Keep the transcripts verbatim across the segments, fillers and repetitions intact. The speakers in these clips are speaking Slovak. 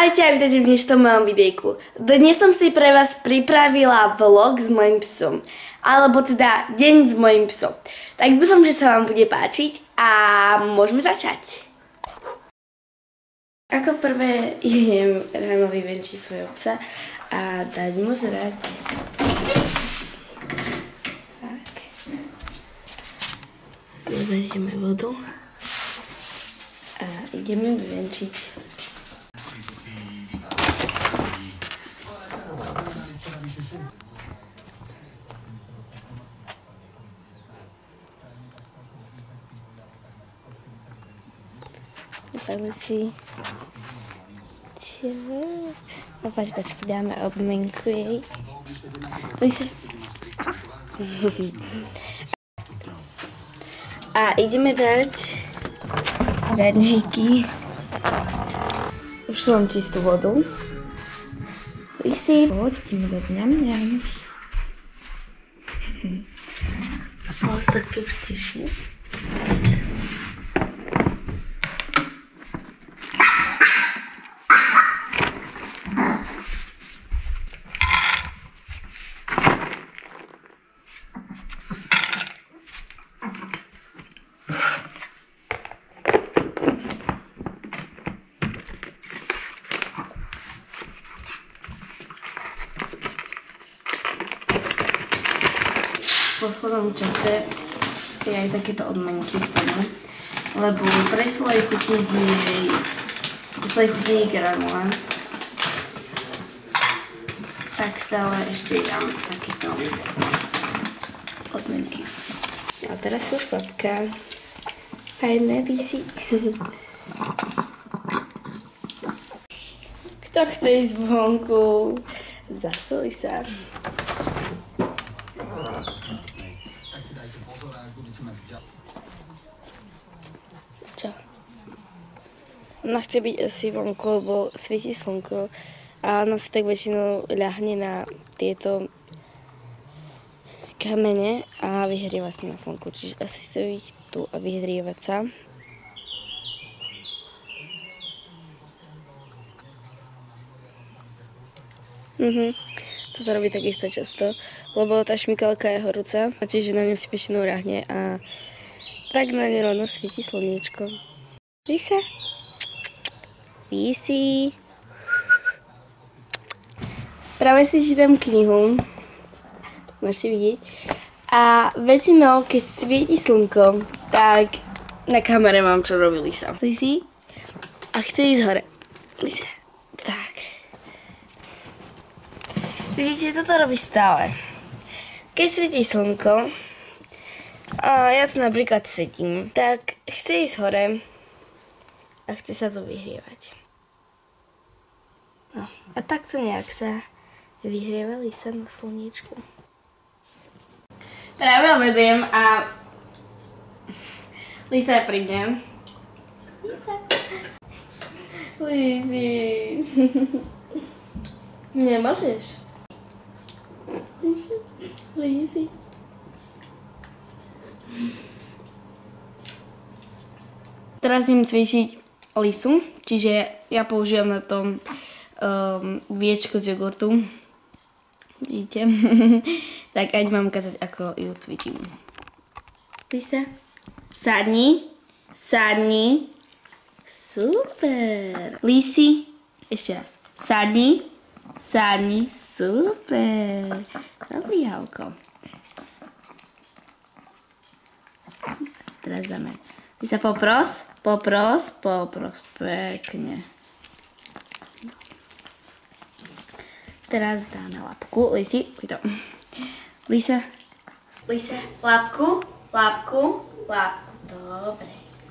Ahojte a vítajte v dnešnom mojom videjku. Dnes som si pre vás pripravila vlog s mojím psom. Alebo teda deň s mojím psom. Tak dúfam, že sa vám bude páčiť a môžeme začať. Ako prvé idem ráno vyvenčiť svojho psa a dať mu zrať. Tak. Zoberieme vodu a ideme vyvenčiť. Si čo? No pač, počkej, dáme obmenku jej. Lise. A ideme dať raňajky. Už som čistú vodu. Lisi, poď, ideme dať ňam ňam. Stalo sa také už tešne. V poslednom čase je aj takéto odmenky v tomu, lebo pre svoje chutí jej, pre svoje chutí jej granule, tak stále ešte dám takéto odmenky. A teraz už papka. Fajné, Lisi. Kto chce ísť vonku? Zasoli sa. Čo? Ona chce byť asi vonku, lebo svieti slnko a ona sa tak väčšinou ľahne na tieto kamene a vyhrieva sa na slnku. Čiže asi chce byť tu a vyhrievať sa. Mhm. Toto robí takisto často, lebo tá šmikalka je horúca, čiže na ňu si väčšinou ľahne a tak na ňu rovno svieti slniečko. Lisa? Lisi? Práve si čítam knihu, môžete vidieť. A väčšinou, keď svieti slnko, tak na kamere mám, čo robí Lisa. Lisi? A chce ísť hore. Lisa? Tak. Vidíte, toto robí stále. Keď svietí slnko, a ja tu napríklad sedím, tak chce ísť hore a chce sa tu vyhrievať. No, a takto nejak sa vyhrieva Lisa na slniečku. Práve obedujem a Lisa je pri mne. Lisa. Lisi. Nemôžeš. Lisi. Teraz idem cvičiť Lisu, čiže ja používam na tom um, viečko z jogurtu. Vidíte? Tak ať mám ukázať, ako ju cvičím. Lisa, sadni, sadni. Super. Lisi, ešte raz. Sadni, sadni, super. Dobrý, Halko. Teraz dáme. Lisa, popros, popros, popros. Pekne. Teraz dáme labku. Lisi, pojď to. Lisa, Lisa, labku, labku, labku. Dobre.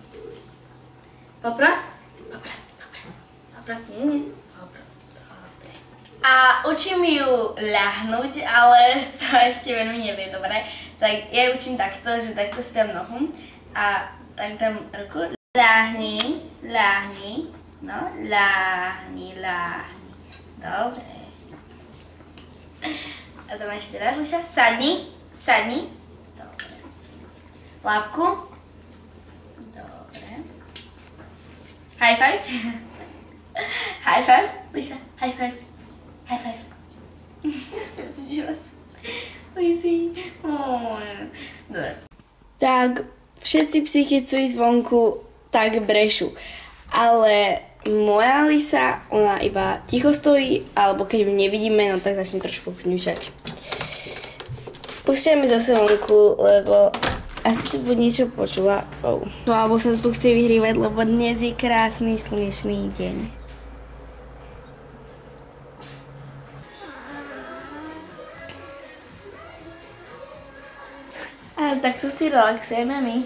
Popros, popros, popros. Popros, nie, nie. Popros, dobre. A učím ju ľahnúť, ale to ešte veľmi nevie, dobre? Tak ja ju učím takto, že takto si dám nohu a tak dám ruku. Ľahni, ľahni, no, ľahni, ľahni. Dobre. A to máš ešte raz, Lisa. Sadni, sadni. Dobre. Labku. Dobre. High five. High five. Lisa, high five. High five. Ja som cítila sa. Lisi. Dobre. Tak, všetci psi, keď sú ísť vonku, tak brešú. Ale moja Lisa, ona iba ticho stojí, alebo keď ju nevidíme, no tak začne trošku kňučať. Púšťajme zase vonku, lebo asi tu bude niečo počula. Oh. Alebo sa tu chce vyhrívať, lebo dnes je krásny slnečný deň. A takto si relaxujeme my.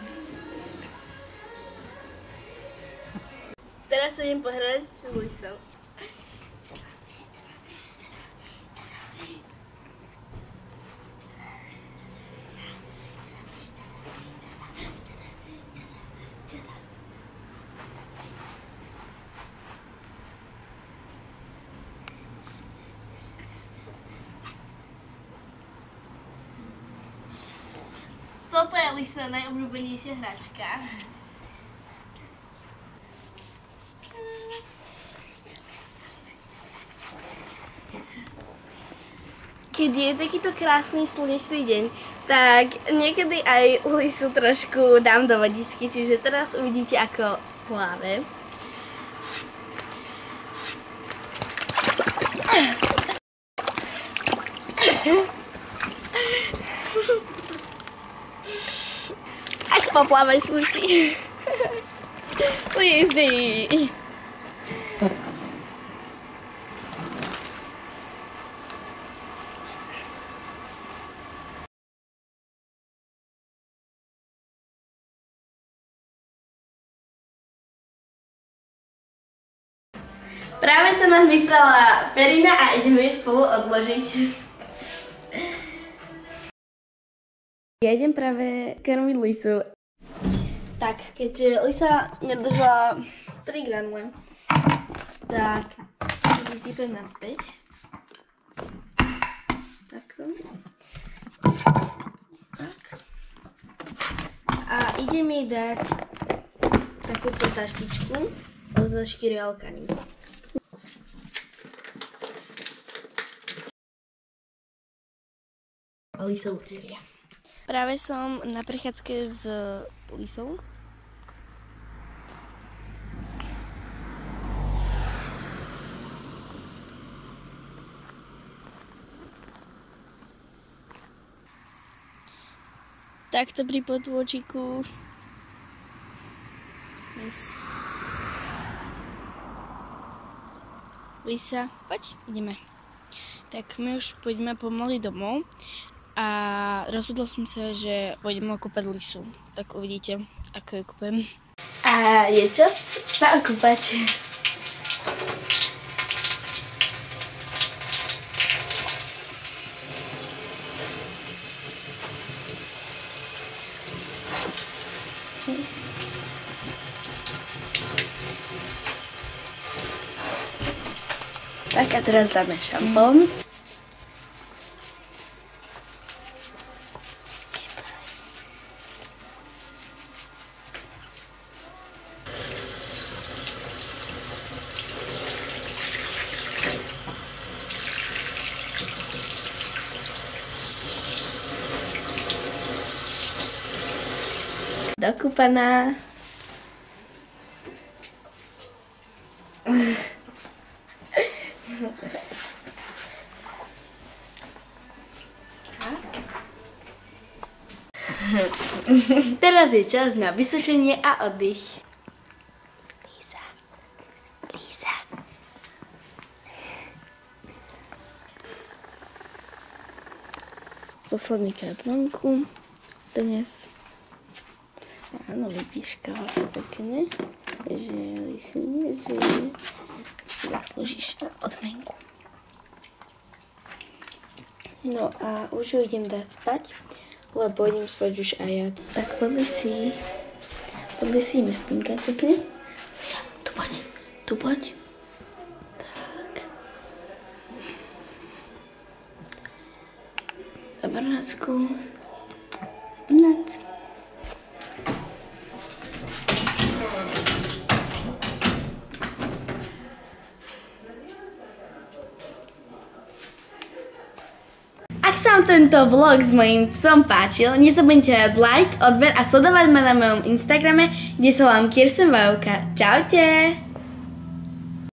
Teraz sa idem pohrať s Lisou. Toto je Lisa najobľúbenejšia hračka. Keď je takýto krásny slnečný deň, tak niekedy aj Lisu trošku dám do vodičky, čiže teraz uvidíte, ako pláve. Ak poplávaj s Lisy. Lisy. Práve sa nám vyprala perina a ideme ju spolu odložiť. Ja idem práve krmiť Lisu. Tak, keďže Lisa nedržala tri granule, tak vysypem naspäť. Takto. Tak. A idem jej dať takúto taštičku zo štyri alkany. Lisou uteria. Práve som na prechádzke s Lisou. Takto pri potôčiku. Yes. Lisa, poď, ideme. Tak my už pôjdeme pomaly domov. A rozhodol som sa, že pôjdem okúpať Lisu. Tak uvidíte, ako ju kúpem. A je čas sa okúpať. Tak a teraz dáme šampón. Dokúpaná. Teraz je čas na vysušenie a oddych. Lisa. Lisa. Posledný krát vonku. Dnes. Áno, vypíškala sa pekne, že Lisine, že si zaslúžiš odmenku. No a už ju idem dať spať, lebo idem spať už aj ja. Tak podli si, podli si ime spinka pekne. Tu poď, tu poď. Tak. Dobrnácku. Noc. sa vám tento vlog s mojím psom páčil, nezabudnite dať like, odber a sledovať ma na mojom Instagrame, kde sa volám Kirsten Vajovka. Čaute!